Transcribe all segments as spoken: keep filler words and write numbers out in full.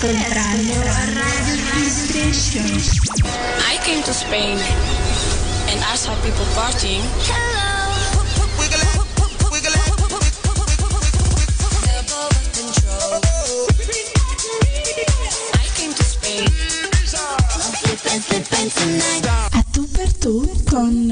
ascoltando Radio Free Station. I came to Spain and I saw people partying. I came to Spain. A tu per tu con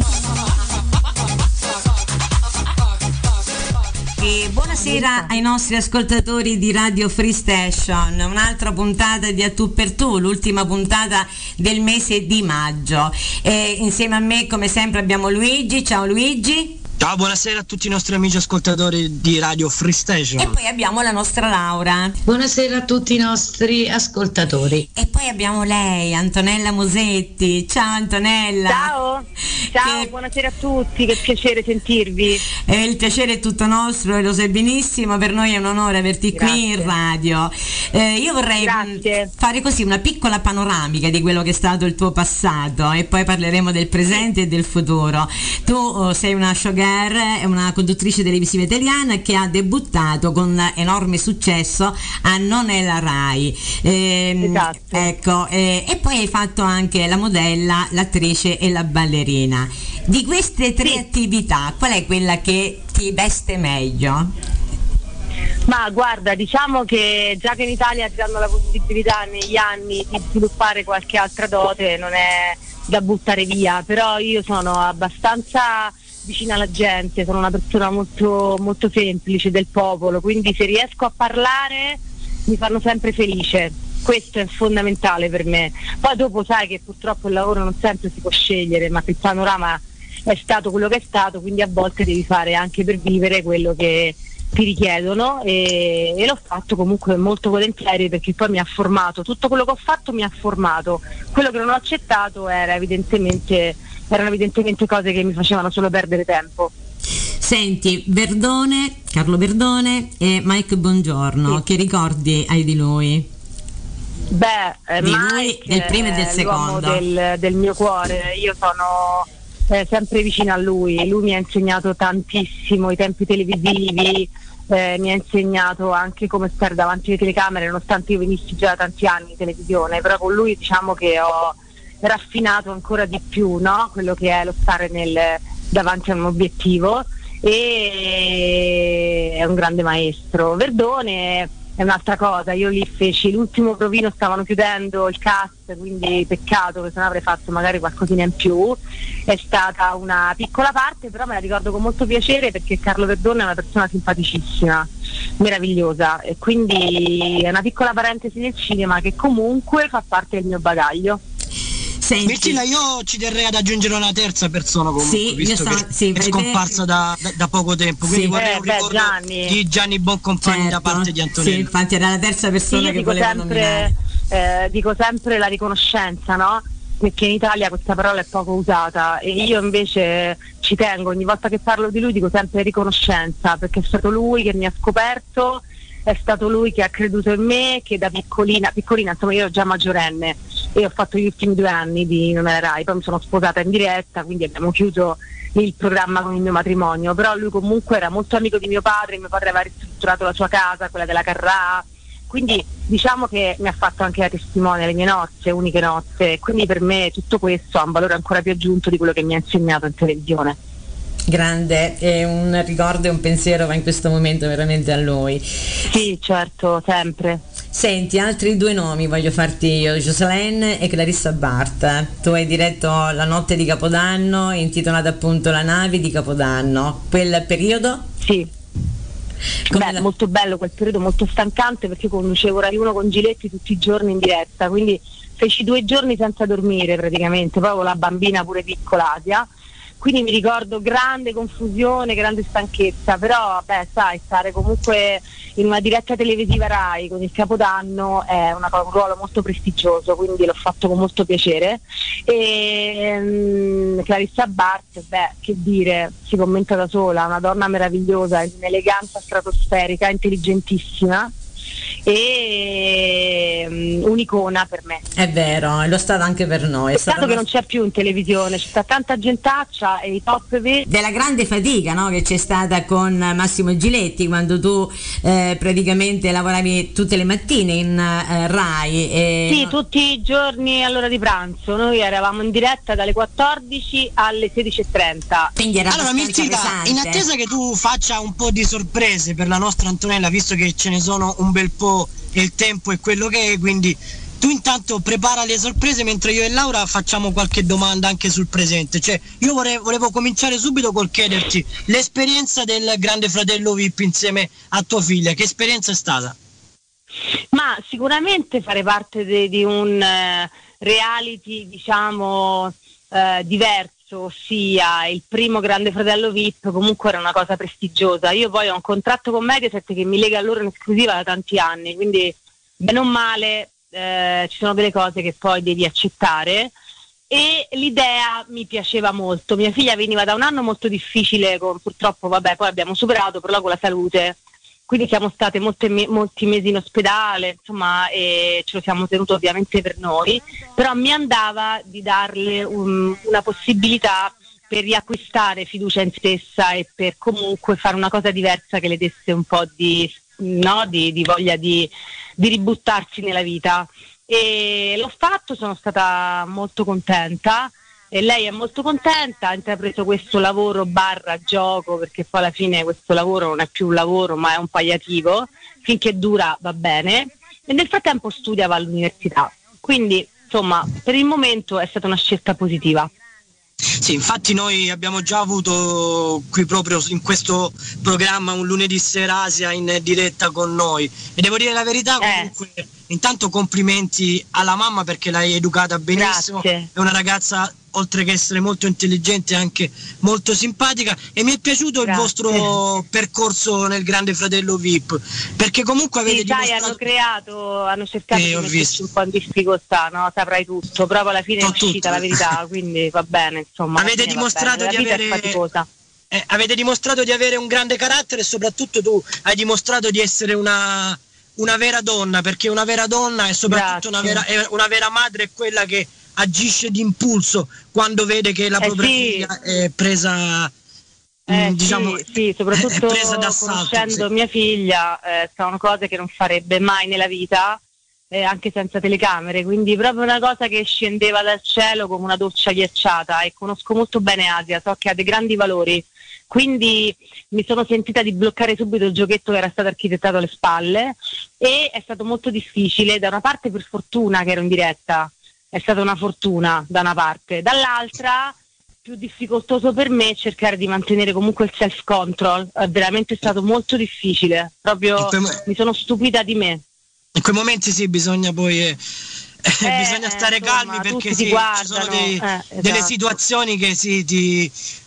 E buonasera ai nostri ascoltatori di Radio Free Station, un'altra puntata di A Tu per Tu, l'ultima puntata del mese di maggio. E insieme a me come sempre abbiamo Luigi. Ciao Luigi. Ciao, buonasera a tutti i nostri amici ascoltatori di Radio Free Station. E poi abbiamo la nostra Laura. Buonasera a tutti i nostri ascoltatori. E poi abbiamo lei, Antonella Musetti. Ciao Antonella. Ciao, ciao, Che... buonasera a tutti, che piacere sentirvi. Eh, il piacere è tutto nostro e lo sai benissimo, per noi è un onore averti Grazie. qui in radio. Eh, io vorrei Grazie. mh, fare così una piccola panoramica di quello che è stato il tuo passato e poi parleremo del presente e del futuro. Tu oh, sei una showgirl, è una conduttrice televisiva italiana che ha debuttato con enorme successo a Non è la Rai. Ehm, Esatto. Ecco, eh, e poi hai fatto anche la modella, l'attrice e la ballerina. Di queste tre Sì. attività, qual è quella che ti veste meglio? Ma guarda, diciamo che già che in Italia ti danno la possibilità negli anni di sviluppare qualche altra dote, non è da buttare via, però io sono abbastanza vicina alla gente, sono una persona molto, molto semplice del popolo, quindi se riesco a parlare mi fanno sempre felice. Questo è fondamentale per me. Poi dopo sai che purtroppo il lavoro non sempre si può scegliere, ma il panorama è stato quello che è stato, quindi a volte devi fare anche per vivere quello che ti richiedono e, e l'ho fatto comunque molto volentieri, perché poi mi ha formato, tutto quello che ho fatto mi ha formato. Quello che non ho accettato era evidentemente, erano evidentemente cose che mi facevano solo perdere tempo. Senti, Verdone, Carlo Verdone e Mike Bongiorno, Sì. che ricordi hai di lui? Beh, eh, Di lui, Mike del primo e del è l'uomo secondo. del, del mio cuore. Io sono eh, sempre vicina a lui. Lui mi ha insegnato tantissimo i tempi televisivi, eh, mi ha insegnato anche come stare davanti alle telecamere, nonostante io venissi già da tanti anni in televisione, però con lui diciamo che ho raffinato ancora di più, no? Quello che è lo stare nel, davanti a un obiettivo, e è un grande maestro. Verdone è un'altra cosa, io lì feci l'ultimo provino, stavano chiudendo il cast, quindi peccato, che se no avrei fatto magari qualcosina in più. È stata una piccola parte, però me la ricordo con molto piacere, perché Carlo Verdone è una persona simpaticissima, meravigliosa, e quindi è una piccola parentesi del cinema che comunque fa parte del mio bagaglio. Senti, Bettina, io ci terrei ad aggiungere una terza persona comunque, Sì, visto io so- che sì, è vedi- scomparsa da, da, da poco tempo, quindi Sì. vorrei Eh, un beh, ricordo Gianni. di Gianni Boncompagni da certo, parte di Antonello. sì, infatti era la terza Sì, persona io che dico volevo nominare. sempre, eh, dico sempre la riconoscenza, no? Perché in Italia questa parola è poco usata e io invece ci tengo, ogni volta che parlo di lui dico sempre riconoscenza, perché è stato lui che mi ha scoperto, è stato lui che ha creduto in me, che da piccolina, piccolina insomma io ero già maggiorenne e ho fatto gli ultimi due anni di Non è la Rai, poi mi sono sposata in diretta, quindi abbiamo chiuso il programma con il mio matrimonio, però lui comunque era molto amico di mio padre, mio padre aveva ristrutturato la sua casa, quella della Carrà, quindi diciamo che mi ha fatto anche la testimone alle mie nozze, uniche nozze, quindi per me tutto questo ha un valore ancora più aggiunto di quello che mi ha insegnato in televisione. Grande, e un ricordo e un pensiero va in questo momento veramente a lui. Sì, certo, sempre. Senti, altri due nomi voglio farti io, Jocelyn e Clarissa Bart. Tu hai diretto La notte di Capodanno, intitolata appunto La nave di Capodanno. Quel periodo? Sì. Come Beh, la- molto bello quel periodo, molto stancante, perché conducevo Rai uno con Giletti tutti i giorni in diretta, quindi feci due giorni senza dormire praticamente, poi avevo la bambina pure piccola, Asia, quindi mi ricordo grande confusione, grande stanchezza, però beh, sai, stare comunque in una diretta televisiva Rai con il Capodanno è una, un ruolo molto prestigioso, quindi l'ho fatto con molto piacere. E um, Clarissa Bart, beh, che dire, si commenta da sola, una donna meravigliosa, in un'eleganza stratosferica, intelligentissima, e um, un'icona per me. È vero, è lo stato anche per noi. È Peccato stato che non c'è più in televisione, c'è sta tanta gentaccia e i top veri. Della grande fatica, no, che c'è stata con Massimo Giletti quando tu eh, praticamente lavoravi tutte le mattine in eh, Rai. E... Sì, tutti i giorni all'ora di pranzo. Noi eravamo in diretta dalle quattordici alle sedici e trenta. Quindi era Allora abbastanza Mirtilla, pesante. in attesa che tu faccia un po' di sorprese per la nostra Antonella, visto che ce ne sono un bel po' e il tempo è quello che è, quindi tu intanto prepara le sorprese mentre io e Laura facciamo qualche domanda anche sul presente. Cioè, io volevo, volevo cominciare subito col chiederti l'esperienza del Grande Fratello V I P insieme a tua figlia. Che esperienza è stata? Ma sicuramente fare parte de, di un uh, reality, diciamo, uh, diverso, ossia il primo Grande Fratello V I P, comunque era una cosa prestigiosa. Io poi ho un contratto con Mediaset che mi lega a loro in esclusiva da tanti anni, quindi bene o male eh, ci sono delle cose che poi devi accettare, e l'idea mi piaceva molto. Mia figlia veniva da un anno molto difficile, con, purtroppo vabbè poi abbiamo superato, però con la salute, quindi siamo state molte, molti mesi in ospedale, insomma, e ce lo siamo tenuto ovviamente per noi, però mi andava di darle un, una possibilità per riacquistare fiducia in se stessa e per comunque fare una cosa diversa che le desse un po' di, no, di, di voglia di, di ributtarsi nella vita. E l'ho fatto, sono stata molto contenta. E lei è molto contenta, ha intrapreso questo lavoro barra gioco, perché poi alla fine questo lavoro non è più un lavoro ma è un palliativo, finché dura va bene, e nel frattempo studia, va all'università, quindi insomma per il momento è stata una scelta positiva. Sì, infatti noi abbiamo già avuto qui proprio in questo programma un lunedì sera Asia in diretta con noi, e devo dire la verità, comunque eh. intanto complimenti alla mamma perché l'hai educata benissimo. Grazie. È una ragazza, oltre che essere molto intelligente, anche molto simpatica, e mi è piaciuto Grazie. il vostro percorso nel Grande Fratello V I P, perché comunque avete sì, dimostrato... sai, hanno creato, hanno cercato eh, di ho metterci visto. un po' in difficoltà, no? Saprai tutto, però alla fine no, è uscita tutto. la verità, quindi va bene, insomma. Avete dimostrato di avere... Eh, avete dimostrato di avere un grande carattere, e soprattutto tu hai dimostrato di essere una, una vera donna, perché una vera donna e soprattutto una vera, una vera madre è quella che agisce d'impulso quando vede che la eh propria sì. figlia è presa, eh, mh, diciamo, sì, sì, soprattutto è presa d'assalto, conoscendo sì. mia figlia, eh, sono cose che non farebbe mai nella vita, eh, anche senza telecamere, quindi proprio una cosa che scendeva dal cielo come una doccia ghiacciata. E conosco molto bene Asia, so che ha dei grandi valori, quindi mi sono sentita di bloccare subito il giochetto che era stato architettato alle spalle, e è stato molto difficile, da una parte per fortuna che ero in diretta, è stata una fortuna da una parte, dall'altra più difficoltoso per me cercare di mantenere comunque il self control, è veramente stato molto difficile, proprio quei, mi sono stupita di me. In quei momenti sì, bisogna poi eh, eh, bisogna stare insomma, calmi, perché sì, guardano, ci sono dei, eh, esatto. delle situazioni che sì, ti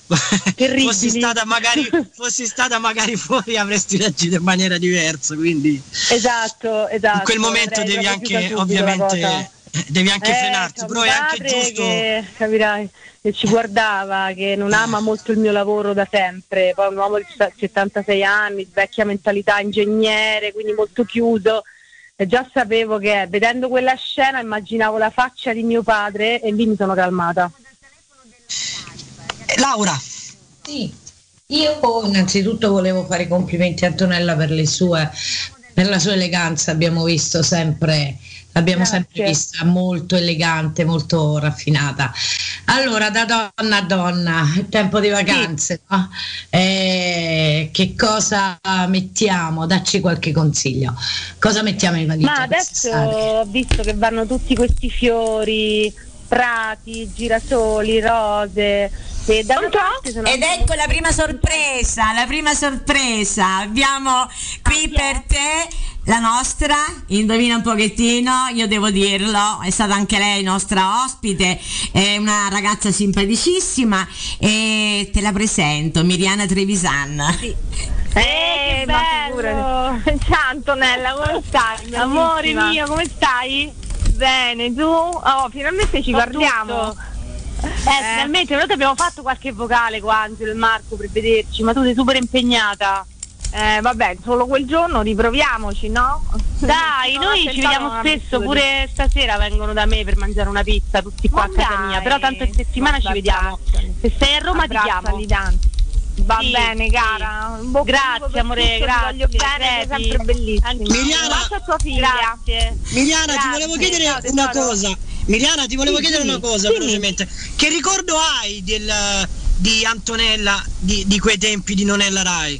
fossi stata magari fossi stata magari fuori avresti reagito in maniera diversa, quindi esatto, esatto. In quel momento devi anche ovviamente devi anche eh, frenarti, però è anche giusto che, capirai, che ci guardava, che non ama molto il mio lavoro da sempre, poi un uomo di settantasei anni, vecchia mentalità, ingegnere, quindi molto chiuso, e già sapevo che vedendo quella scena immaginavo la faccia di mio padre e lì mi sono calmata. Laura. Sì, io innanzitutto volevo fare i complimenti a Antonella per le sue, per la sua eleganza. Abbiamo visto sempre, l'abbiamo Grazie. sempre vista molto elegante, molto raffinata. Allora, da donna a donna, è tempo di vacanze, sì. No? Eh, che cosa mettiamo? Dacci qualche consiglio. Cosa mettiamo in valigia? Ma adesso ho visto che vanno tutti questi fiori, prati, girasoli, rose. E da una parte sono Ed ecco la prima sorpresa, la prima sorpresa. Abbiamo qui per te la nostra, indovina un pochettino, io devo dirlo, è stata anche lei nostra ospite, è una ragazza simpaticissima, e te la presento, Miriana Trevisan. Sì. Eh, che bello! Ciao Antonella, come stai? Amore mio, come stai? Bene, tu? Oh, finalmente ci guardiamo. Tutto. Eh, eh, finalmente, noi abbiamo fatto qualche vocale con Angelo e Marco per vederci, ma tu sei super impegnata. Eh, vabbè, solo quel giorno riproviamoci, no? Dai, Non noi ho ci tentato vediamo una spesso, misura pure stasera vengono da me per mangiare una pizza, tutti qua Ma a casa dai, mia, però tanto in settimana ci vabbè, vediamo. abbracciali. Se sei a Roma ti chiamo. Abbracciali tanti. Va Sì, bene, sì. cara. In bocca al lupo Grazie per amore, tutto, ti grazie. voglio bene, sei credi. sempre bellissima. Anch'io. Miliana- Bacia a tua figlia. Grazie. Miliana, ti Grazie, volevo chiedere ciao, una tesoro. cosa. Miliana, ti volevo Sì, chiedere sì, una cosa sì. velocemente. Che ricordo hai del, di Antonella di, di quei tempi di Nonella Rai?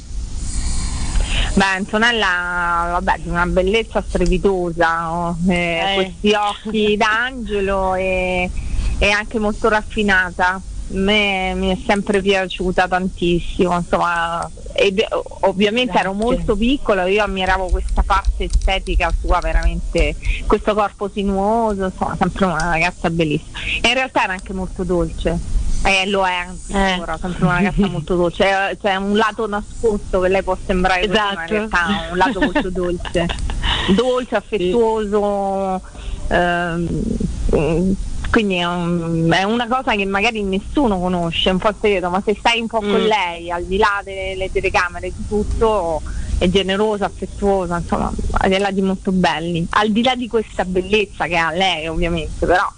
Beh, Antonella, vabbè, di una bellezza strepitosa, oh, eh, Eh. questi occhi d'angelo e, e anche molto raffinata. A me mi è sempre piaciuta tantissimo, insomma, ed, ovviamente Grazie. ero molto piccola, io ammiravo questa parte estetica sua, veramente, questo corpo sinuoso, insomma, sempre una ragazza bellissima. E in realtà era anche molto dolce. Eh, lo è anche Eh. ancora, sempre una ragazza molto dolce, c'è, c'è un lato nascosto che lei può sembrare così, ma in Esatto. realtà è un lato molto dolce, dolce, affettuoso, ehm, mm, quindi è, un- è una cosa che magari nessuno conosce, è un po' segreto, ma se stai un po' con Mm. lei, al di là delle telecamere, di tutto, è generosa, affettuosa, insomma, ha dei lati molto belli, al di là di questa bellezza che ha lei ovviamente, però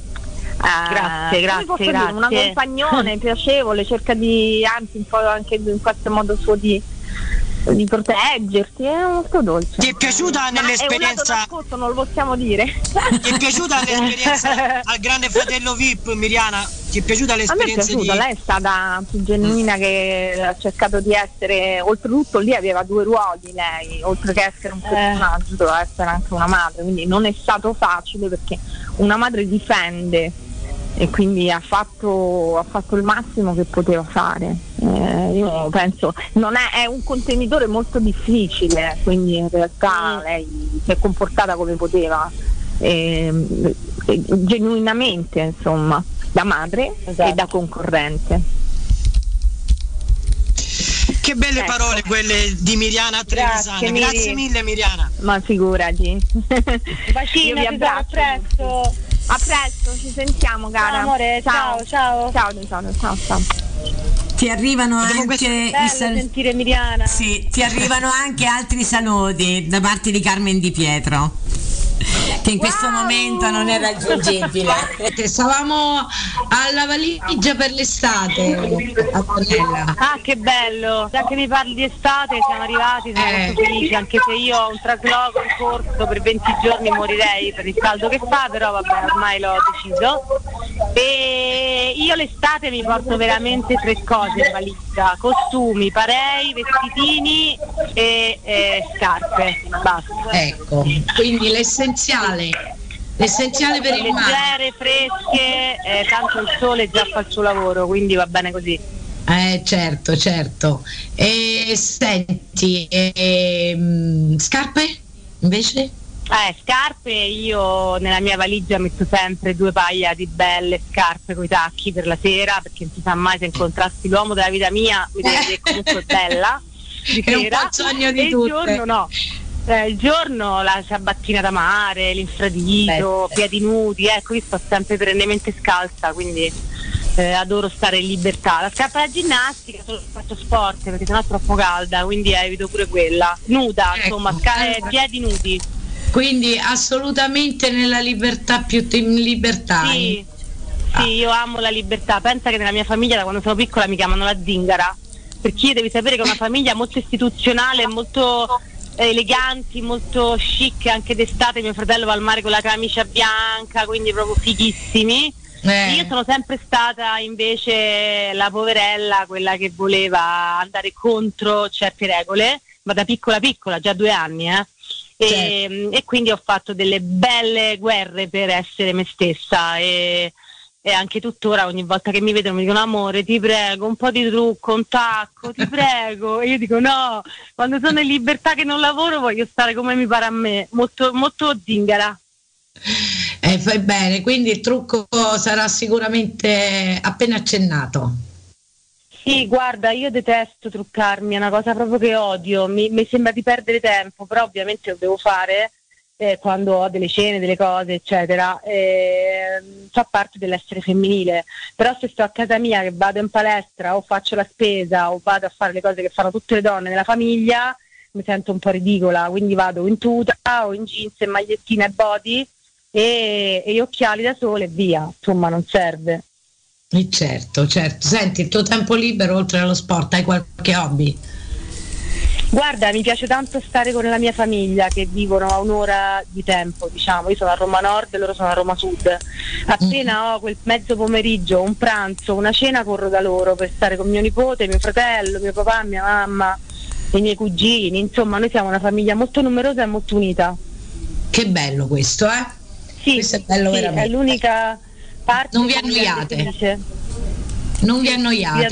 Eh, Grazie, grazie, come posso dire, grazie. una compagnone piacevole, cerca di, anzi un po' anche in qualche modo suo di, di proteggerti, è molto dolce. Ti è piaciuta Ma è un lato nell'esperienza? nascosto, non lo possiamo dire. Ti è piaciuta l'esperienza al Grande Fratello V I P, Miliana? Ti è piaciuta A me è l'esperienza piaciuta, di... lei è stata più genuina che ha cercato di essere, oltretutto lì aveva due ruoli lei, oltre che essere un personaggio, doveva essere anche una madre, quindi non è stato facile perché una madre difende e quindi ha fatto, ha fatto il massimo che poteva fare. Eh, io penso, non è, è un contenitore molto difficile, quindi in realtà Mm. lei si è comportata come poteva, eh, eh, genuinamente, insomma, da madre Esatto. e da concorrente. Che belle Ecco. parole quelle di Miliana Trevisana. Grazie, Grazie Miri. mille, Miliana. Ma figurati. Bacino, Io vi tesoro, a abbraccio. presto. A presto, ci sentiamo, cara. Ciao, amore, ciao, ciao. Ciao, ciao, ciao, ciao. Ti arrivano Dopo anche questo- i Bello sal- sentire Miliana. sì, ti arrivano anche altri saluti da parte di Carmen Di Pietro, che in questo Wow! momento non è raggiungibile. Che stavamo alla valigia per l'estate, Antonella. Ah, che bello! Già che mi parli di estate, siamo arrivati, sono Eh. molto felice, anche se io ho un trasloco in corso, per venti giorni morirei per il caldo che fa, però vabbè, ormai l'ho deciso. E io l'estate mi porto veramente tre cose in valigia: costumi, parei, vestitini e, e scarpe, basta. Ecco, quindi l'essenziale, l'essenziale per il mare. Leggere, fresche, eh, tanto il sole già fa il suo lavoro, quindi va bene così. Eh, certo, certo. E senti, ehm, scarpe invece? Eh, scarpe, io nella mia valigia metto sempre due paia di belle scarpe coi tacchi per la sera, perché non si sa mai se incontrassi l'uomo della vita mia, mi devi dire comunque bella di È un sera. po' il sogno di e il tutte. giorno no. Eh, il giorno la ciabattina da mare, l'infradito, Beh. piedi nudi, ecco, io sto sempre perennemente scalza, quindi eh, adoro stare in libertà. La scarpa da ginnastica solo se faccio sport, perché sennò è troppo calda, quindi evito pure quella. Nuda, Ecco. insomma, sca- eh, Allora. piedi nudi. Quindi assolutamente nella libertà, più in libertà. Sì, sì, io amo la libertà. Pensa che nella mia famiglia da quando sono piccola mi chiamano la zingara, perché io devi sapere che è una famiglia molto istituzionale, molto eh, eleganti, molto chic, anche d'estate mio fratello va al mare con la camicia bianca, quindi proprio fighissimi. Eh. Io sono sempre stata invece la poverella, quella che voleva andare contro certe regole, ma da piccola piccola, già due anni, eh. E, e quindi ho fatto delle belle guerre per essere me stessa e, e anche tuttora ogni volta che mi vedono mi dicono: amore, ti prego, un po' di trucco, un tacco, ti prego. E io dico no, quando sono in libertà che non lavoro voglio stare come mi pare a me, molto, molto zingara. Eh, fai bene, quindi il trucco sarà sicuramente appena accennato. Sì, guarda, io detesto truccarmi, è una cosa proprio che odio, mi, mi sembra di perdere tempo, però ovviamente lo devo fare eh, quando ho delle cene, delle cose, eccetera, eh, fa parte dell'essere femminile. Però se sto a casa mia che vado in palestra o faccio la spesa o vado a fare le cose che fanno tutte le donne nella famiglia, mi sento un po' ridicola, quindi vado in tuta o in jeans e magliettina e body e, e gli occhiali da sole e via, insomma non serve. E certo, certo. Senti, il tuo tempo libero oltre allo sport, hai qualche hobby? Guarda, mi piace tanto stare con la mia famiglia che vivono a un'ora di tempo, diciamo. Io sono a Roma Nord e loro sono a Roma Sud. Appena mm. ho quel mezzo pomeriggio, un pranzo, una cena, corro da loro per stare con mio nipote, mio fratello, mio papà, mia mamma, i miei cugini. Insomma, noi siamo una famiglia molto numerosa e molto unita. Che bello questo, eh? Sì, questo è bello, sì, veramente. È l'unica parte. Non vi annoiate? Non vi annoiate?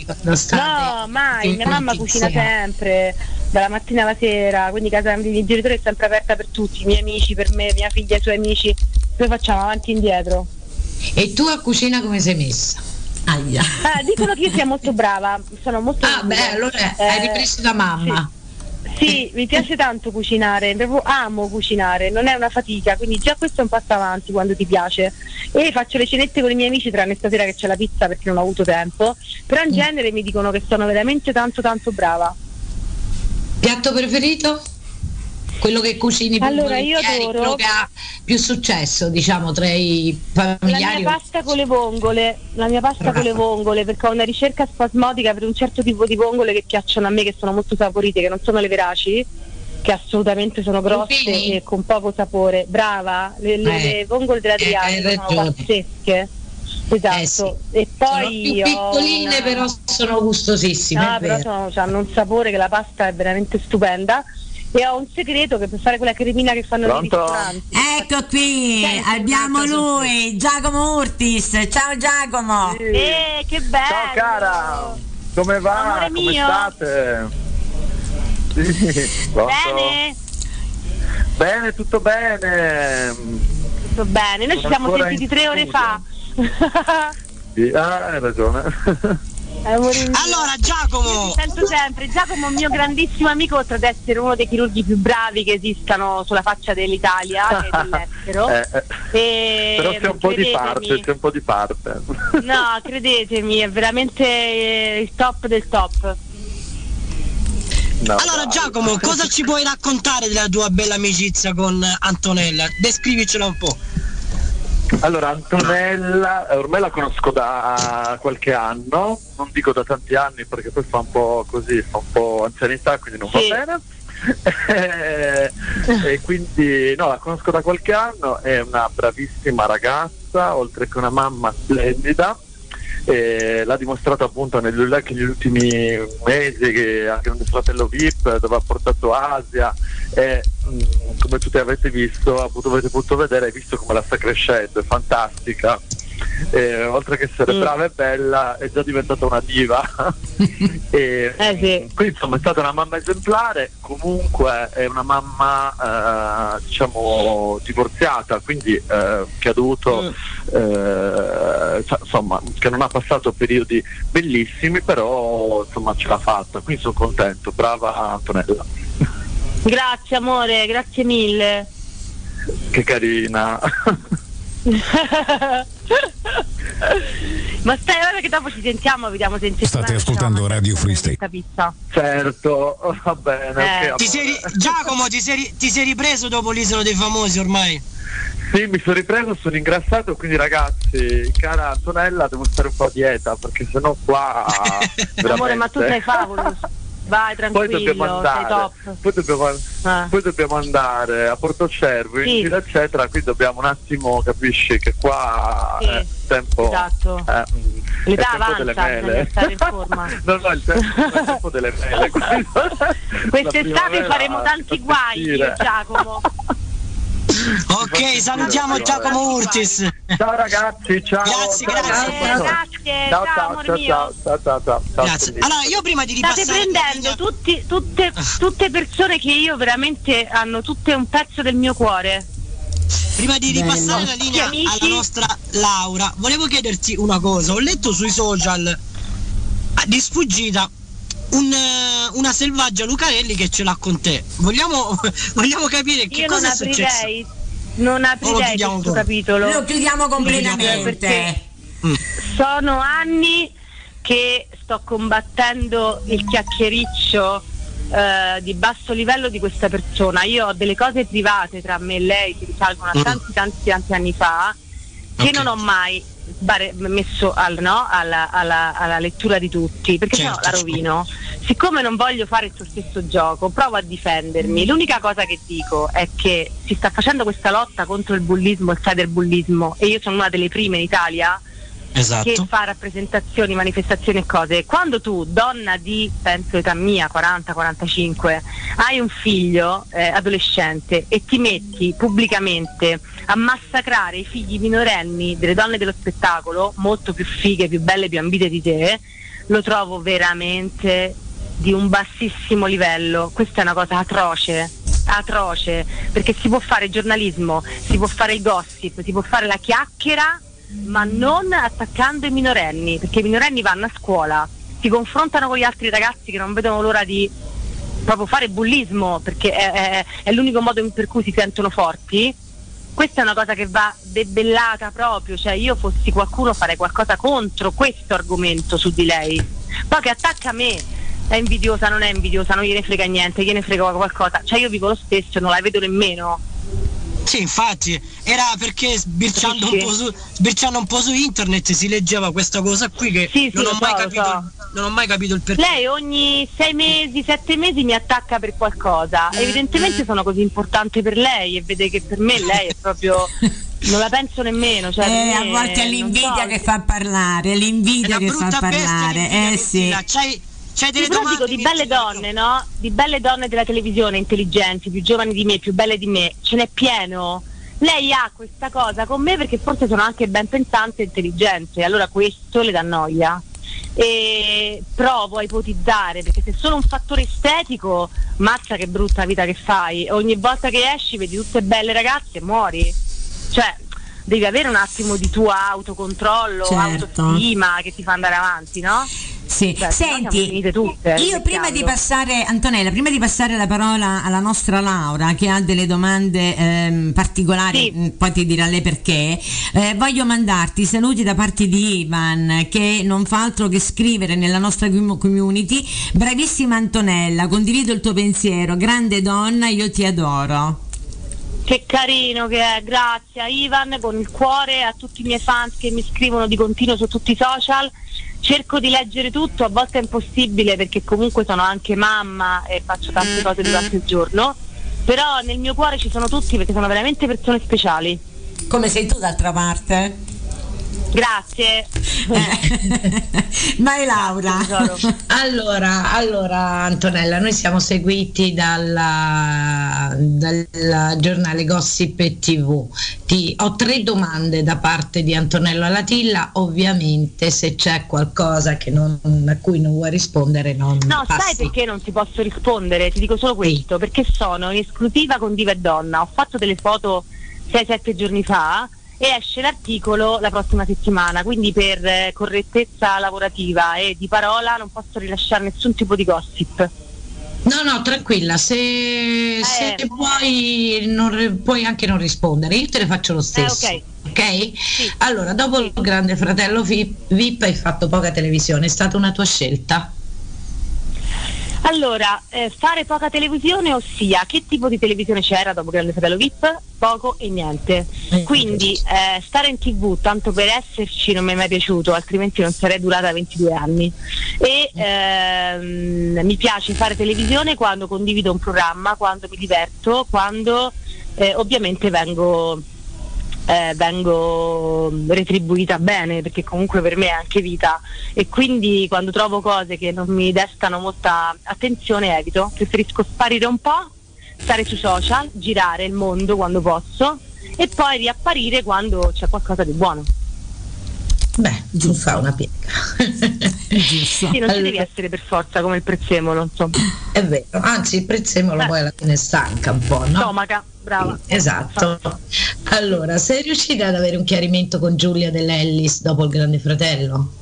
No, mai, mia mamma cucina sempre, dalla mattina alla sera, quindi casa dei miei genitori è sempre aperta per tutti, i miei amici, per me, mia figlia, i suoi amici, noi facciamo avanti e indietro. E tu a cucina come sei messa? Aia. Ah, dicono che io sia molto brava, sono molto Ah beh, allora eh, hai ripreso da mamma. Sì. Sì, mi piace tanto cucinare, proprio amo cucinare, non è una fatica, quindi già questo è un passo avanti quando ti piace. E faccio le cenette con i miei amici, tranne stasera che c'è la pizza perché non ho avuto tempo, però in genere mi dicono che sono veramente tanto tanto brava. Piatto preferito? Quello che cucini più allora, io adoro quello che ha più successo, diciamo, tra i familiari. La mia pasta con le vongole, la mia pasta ah. con le vongole, perché ho una ricerca spasmodica per un certo tipo di vongole che piacciono a me, che sono molto saporite, che non sono le veraci, che assolutamente sono grosse Rufini. E con poco sapore. Brava, le, le, eh, le vongole dell'Adriatico eh, sono pazzesche. Esatto. Eh sì. E poi sono più piccoline, una... però sono gustosissime. No, però sono, hanno un sapore che la pasta è veramente stupenda. E ho un segreto che per fare quella cremina che fanno nei ristoranti. Ecco qui, Senti, abbiamo lui, Giacomo Urtis. Ciao Giacomo. Sì. Eh, che bello. Ciao cara, come va? Amore come mio. state? Sì, bene. Bene, tutto bene. Tutto bene, noi ci siamo sentiti tre ore fa. Sì, ah, hai ragione. Allora Giacomo, io ti sento sempre. Giacomo è un mio grandissimo amico, oltre ad essere uno dei chirurghi più bravi che esistano sulla faccia dell'Italia e dell'estero. eh, eh. E però c'è un po' di parte, c'è un po' di parte. No, credetemi, è veramente il top del top. No, allora Giacomo, cosa ci puoi raccontare della tua bella amicizia con Antonella? Descrivicela un po'. Allora, Antonella, ormai la conosco da qualche anno, non dico da tanti anni perché poi fa un po' così, fa un po' anzianità, quindi non sì. va bene. e, e quindi no, la conosco da qualche anno, è una bravissima ragazza, oltre che una mamma splendida. E l'ha dimostrato appunto negli, negli ultimi mesi, che anche nel fratello V I P, dove ha portato Asia, e mh, come tutti avete visto, avete potuto vedere, hai visto come la sta crescendo, è fantastica. E, oltre che essere mm. brava e bella, è già diventata una diva. e, eh sì. Quindi insomma è stata una mamma esemplare. Comunque è una mamma eh, diciamo divorziata, quindi eh, che ha dovuto mm. eh, cioè, insomma, che non ha passato periodi bellissimi, però insomma ce l'ha fatta, quindi sono contento. Brava Antonella. Grazie amore, grazie mille. Che carina. Ma stai ora che dopo ci sentiamo, vediamo se state ascoltando Radio Free State. Certo, va bene. Eh. Okay, ti sei, Giacomo, ti sei, ti sei ripreso dopo l'Isola dei Famosi ormai? Sì, mi sono ripreso, sono ingrassato, quindi ragazzi, cara Antonella, devo stare un po' a dieta perché sennò qua amore, ma tu sei favoloso. Vai tranquillo, poi dobbiamo andare, sei top. Poi dobbiamo, ah. poi dobbiamo andare a Portocervo, sì. in giro eccetera, quindi dobbiamo un attimo, capisci che qua sì. è il tempo, esatto. eh, l'età avanza, bisogna stare in forma. no no il tempo, il tempo delle mele. Quest'estate faremo tanti guai io e Giacomo. Ok, salutiamo Giacomo Urtis. Ciao ragazzi, ciao. Grazie, ciao, grazie. Ciao, grazie. Ciao, ciao, ciao, amore ciao, mio. ciao, ciao, ciao, ciao, ciao. Grazie. Allora, io prima di ripassare state prendendo tutti, tutte, tutte persone che io veramente hanno tutte un pezzo del mio cuore. Prima di ripassare Bello. la linea alla nostra Laura, volevo chiederti una cosa. Ho letto sui social di sfuggita un, una selvaggia Lucarelli che ce l'ha con te. Vogliamo, vogliamo capire che Io cosa non è successo. aprirei, non aprirei questo con... capitolo. Lo chiudiamo completamente. Perché Mm. sono anni che sto combattendo il chiacchiericcio eh, di basso livello di questa persona. Io ho delle cose private tra me e lei che risalgono a Mm. tanti tanti tanti anni fa, che Ok. non ho mai bare- messo al, no, alla, alla, alla lettura di tutti, perché Certo, sennò la rovino. Siccome non voglio fare il tuo stesso gioco, provo a difendermi. L'unica cosa che dico è che si sta facendo questa lotta contro il bullismo, il cyberbullismo, e io sono una delle prime in Italia Esatto. che fa rappresentazioni, manifestazioni e cose. Quando tu, donna di, penso età mia, quaranta quarantacinque, hai un figlio eh, adolescente e ti metti pubblicamente a massacrare i figli minorenni delle donne dello spettacolo, molto più fighe, più belle, più ambite di te, lo trovo veramente di un bassissimo livello. Questa è una cosa atroce, atroce, perché si può fare giornalismo, si può fare il gossip, si può fare la chiacchiera, ma non attaccando i minorenni, perché i minorenni vanno a scuola, si confrontano con gli altri ragazzi che non vedono l'ora di proprio fare bullismo, perché è, è, è l'unico modo per cui si sentono forti. Questa è una cosa che va debellata proprio, cioè io fossi qualcuno farei qualcosa contro questo argomento su di lei. Poi che attacca me, è invidiosa, non è invidiosa, non gliene frega niente, gliene frega qualcosa, cioè io vivo lo stesso, non la vedo nemmeno. Sì, infatti, era perché sbirciando un, po su, sbirciando un po' su internet si leggeva questa cosa qui che sì, non, sì, ho lo mai so, capito, lo so. non ho mai capito il perché. Lei ogni sei mesi, sette mesi mi attacca per qualcosa. Evidentemente sono così importante per lei e vede che per me lei è proprio... non la penso nemmeno. Cioè, eh, me, a volte è l'invidia so, che fa parlare, l'invidia che fa parlare. Eh sì. C'hai, c'hai delle però domande dico di belle donne, no? Di belle donne della televisione, intelligenti, più giovani di me, più belle di me, ce n'è pieno. Lei ha questa cosa con me perché forse sono anche ben pensante e intelligente, allora questo le dà noia. E provo a ipotizzare, perché se solo un fattore estetico, mazza che brutta vita che fai, ogni volta che esci vedi tutte belle ragazze e muori. Cioè devi avere un attimo di tuo autocontrollo, certo. autostima che ti fa andare avanti, no? Sì. Beh, senti, tutte, io prima di passare, Antonella, prima di passare la parola alla nostra Laura che ha delle domande ehm, particolari, sì. Poi ti dirà lei perché, eh, voglio mandarti saluti da parte di Ivan che non fa altro che scrivere nella nostra community: bravissima Antonella, condivido il tuo pensiero, grande donna, io ti adoro. Che carino che è, grazie a Ivan, con il cuore, a tutti i miei fans che mi scrivono di continuo su tutti i social. Cerco di leggere tutto, a volte è impossibile perché comunque sono anche mamma e faccio tante cose durante il giorno, però nel mio cuore ci sono tutti perché sono veramente persone speciali. Come sei tu d'altra parte? Grazie. Vai Laura. Allora, allora Antonella, noi siamo seguiti dalla, dal giornale Gossip e tivù. Ti, ho tre domande da parte di Antonello Alatilla, ovviamente se c'è qualcosa che non, a cui non vuoi rispondere non No, passi. sai perché non ti posso rispondere? Ti dico solo questo, sì. Perché sono in esclusiva con Diva e Donna, ho fatto delle foto sei sette giorni fa e esce l'articolo la prossima settimana, quindi per eh, correttezza lavorativa e di parola non posso rilasciare nessun tipo di gossip. No, no, tranquilla, se, eh. se puoi, non, puoi anche non rispondere, io te le faccio lo stesso. Eh, ok. Ok? Sì. Allora, dopo sì. il Grande Fratello V I P hai fatto poca televisione, è stata una tua scelta? Allora, eh, fare poca televisione, ossia che tipo di televisione c'era dopo Grande Fratello V I P? Poco e niente. Eh, Quindi eh, stare in tivù tanto per esserci non mi è mai piaciuto, altrimenti non sarei durata ventidue anni. E ehm, mi piace fare televisione quando condivido un programma, quando mi diverto, quando eh, ovviamente vengo... Eh, vengo retribuita bene, perché comunque per me è anche vita, e quindi quando trovo cose che non mi destano molta attenzione evito, preferisco sparire un po', stare sui social, girare il mondo quando posso e poi riapparire quando c'è qualcosa di buono. Beh, tu fa una piega. Sì, non allora, ci devi essere per forza come il prezzemolo, insomma. È vero, anzi il prezzemolo eh. poi alla fine stanca un po', no? Stomaca, brava. Esatto. Allora, sei riuscita ad avere un chiarimento con Giulia Dell'Ellis dopo il Grande Fratello?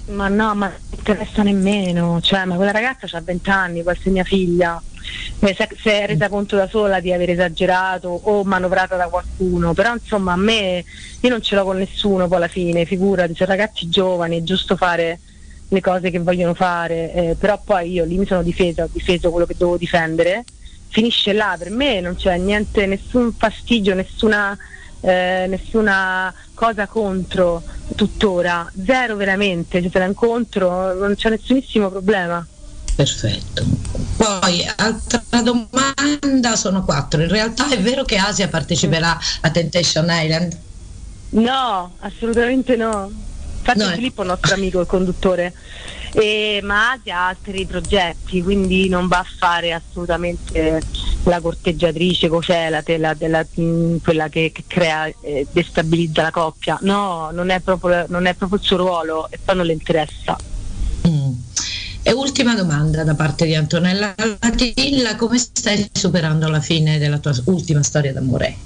Ma no, ma non mi interessa nemmeno, cioè, ma quella ragazza ha venti anni, può essere mia figlia. Si è resa conto da sola di aver esagerato o manovrata da qualcuno, però insomma a me, io non ce l'ho con nessuno poi alla fine, figurati, sono ragazzi giovani, è giusto fare le cose che vogliono fare, eh, però poi io lì mi sono difesa, ho difeso quello che dovevo difendere, finisce là, per me non c'è niente, nessun fastidio, nessuna, eh, nessuna cosa contro tuttora, zero veramente, se te la incontro non c'è nessunissimo problema. Perfetto. Poi altra domanda, sono quattro. In realtà è vero che Asia parteciperà a Temptation Island? No, assolutamente no. Infatti no, Filippo è il nostro amico, il conduttore, e, ma Asia ha altri progetti, quindi non va a fare assolutamente la corteggiatrice cocelate, la, della, mh, quella che, che crea, eh, destabilizza la coppia. No, non è proprio, non è proprio il suo ruolo e poi non le interessa. Mm. E ultima domanda da parte di Antonella Latilla: come stai superando la fine della tua ultima storia d'amore?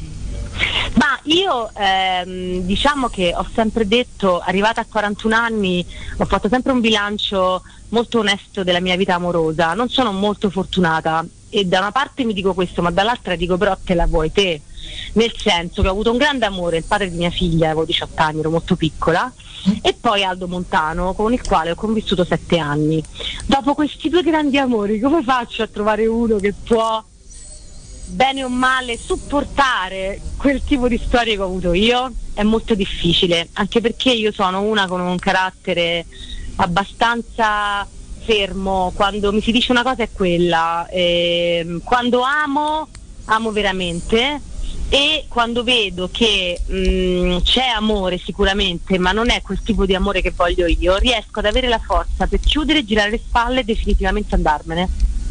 Ma io ehm, diciamo che ho sempre detto, arrivata a quarantuno anni, ho fatto sempre un bilancio molto onesto della mia vita amorosa, non sono molto fortunata e da una parte mi dico questo, ma dall'altra dico però te la vuoi te, nel senso che ho avuto un grande amore, il padre di mia figlia, avevo diciotto anni, ero molto piccola, e poi Aldo Montano, con il quale ho convissuto sette anni. Dopo questi due grandi amori, come faccio a trovare uno che può, bene o male, supportare quel tipo di storie che ho avuto io? È molto difficile, anche perché io sono una con un carattere abbastanza fermo, quando mi si dice una cosa è quella, e quando amo, amo veramente, e quando vedo che mh, c'è amore sicuramente, ma non è quel tipo di amore che voglio io, riesco ad avere la forza per chiudere, girare le spalle e definitivamente andarmene.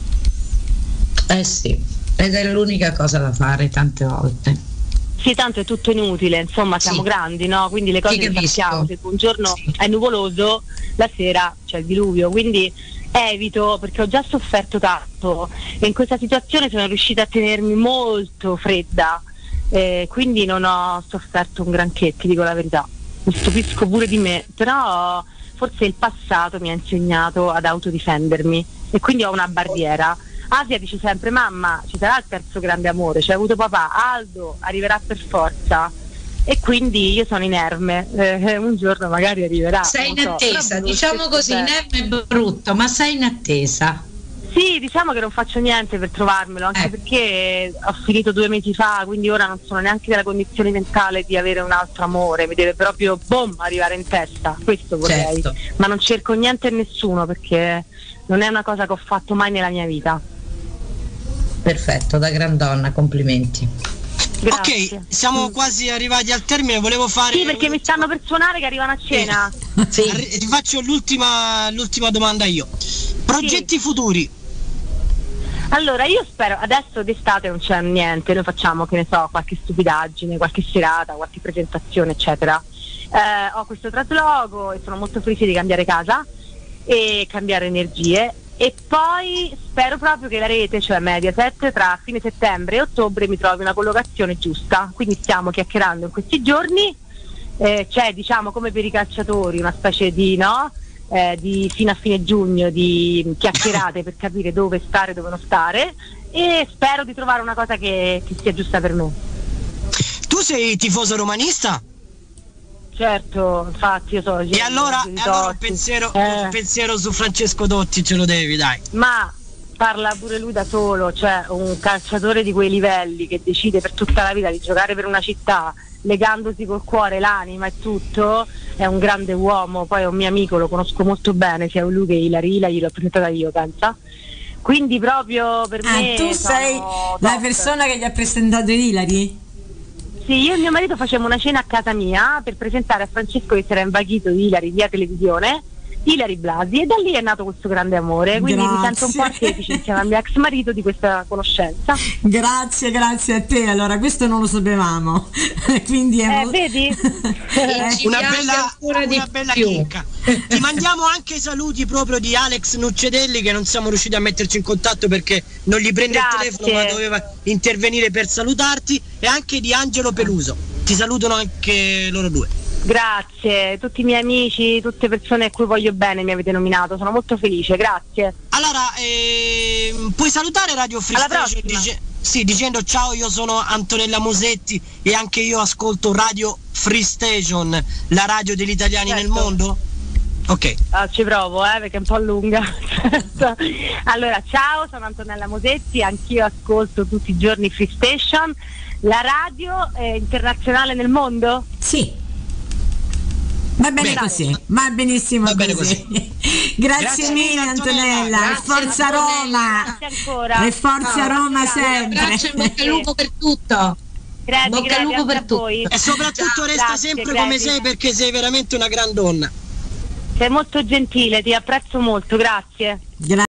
Eh sì, ed è l'unica cosa da fare tante volte. Sì, tanto è tutto inutile, insomma siamo sì. grandi, no? Quindi le cose le sappiamo, se un giorno sì. è nuvoloso, la sera c'è il diluvio, quindi evito, perché ho già sofferto tanto e in questa situazione sono riuscita a tenermi molto fredda. Eh, quindi non ho sofferto un granché, ti dico la verità, mi stupisco pure di me, però forse il passato mi ha insegnato ad autodifendermi e quindi ho una barriera. Asia dice sempre: mamma, ci sarà il terzo grande amore, c'è avuto papà, Aldo arriverà per forza, e quindi io sono inerme, eh, un giorno magari arriverà. Sei in so, attesa, diciamo così, inerme è brutto, ma sei in attesa. Sì, diciamo che non faccio niente per trovarmelo, anche eh. perché ho finito due mesi fa, quindi ora non sono neanche nella condizione mentale di avere un altro amore, mi deve proprio boom arrivare in testa, questo vorrei, certo. Ma non cerco niente e nessuno, perché non è una cosa che ho fatto mai nella mia vita. Perfetto, da gran donna, complimenti. Grazie. Ok, siamo mm. quasi arrivati al termine, volevo fare... Sì, perché mi stanno per suonare che arrivano a cena. Sì. Sì. Ti faccio l'ultima, l'ultima domanda io. Progetti sì. futuri? Allora, io spero, adesso d'estate non c'è niente, noi facciamo, che ne so, qualche stupidaggine, qualche serata, qualche presentazione, eccetera. Eh, ho questo trasloco e sono molto felice di cambiare casa e cambiare energie, e poi spero proprio che la rete, cioè Mediaset, tra fine settembre e ottobre mi trovi una collocazione giusta, quindi stiamo chiacchierando in questi giorni, eh, c'è, diciamo, come per i calciatori, una specie di, no? Eh, di fino a fine giugno di chiacchierate per capire dove stare, dove non stare, e spero di trovare una cosa che, che sia giusta per me. Tu sei tifoso romanista? Certo, infatti io so. E allora, e allora un, pensiero, eh. un pensiero su Francesco Dotti ce lo devi, dai. Ma parla pure lui da solo, cioè un calciatore di quei livelli che decide per tutta la vita di giocare per una città, legandosi col cuore, l'anima e tutto, è un grande uomo. Poi è un mio amico, lo conosco molto bene, sia lui che Ilari, Ilari l'ho presentata io, pensa. Quindi proprio per ah, me tu sei top. La persona che gli ha presentato Ilari? Sì, io e mio marito facevamo una cena a casa mia per presentare a Francesco, che si era invaghito di Ilari via televisione, Ilari Blasi, e da lì è nato questo grande amore, quindi grazie. Mi sento un po' artefice insieme al mio ex marito di questa conoscenza. Grazie, grazie a te. Allora, questo non lo sapevamo. Quindi è eh, vedi? una bella, una bella chicca. Ti mandiamo anche i saluti proprio di Alex Nuccedelli, che non siamo riusciti a metterci in contatto perché non gli prende grazie. il telefono, ma doveva intervenire per salutarti, e anche di Angelo Peluso. Ti salutano anche loro due. Grazie, tutti i miei amici, tutte persone a cui voglio bene mi avete nominato, sono molto felice, grazie. Allora, ehm, puoi salutare Radio Free Station dice, sì, dicendo ciao, io sono Antonella Musetti e anche io ascolto Radio Free Station, la radio degli italiani certo. nel mondo? Ok. Ah, ci provo, eh, perché è un po' lunga. Allora, ciao, sono Antonella Musetti, anch'io ascolto tutti i giorni Free Station, la radio eh, internazionale nel mondo? Sì. Va bene Beh, così, va benissimo va bene così. così. Grazie, Grazie mille Antonella, Grazie, Forza Antonella. Roma. Grazie ancora. E Forza no, Roma sempre. Grazie, bocca al lupo per tutto. Grazie, bocca al lupo per tutto. E soprattutto Ciao, resta grazie, sempre grazie. come sei, perché sei veramente una gran donna. Sei molto gentile, ti apprezzo molto, grazie. Grazie.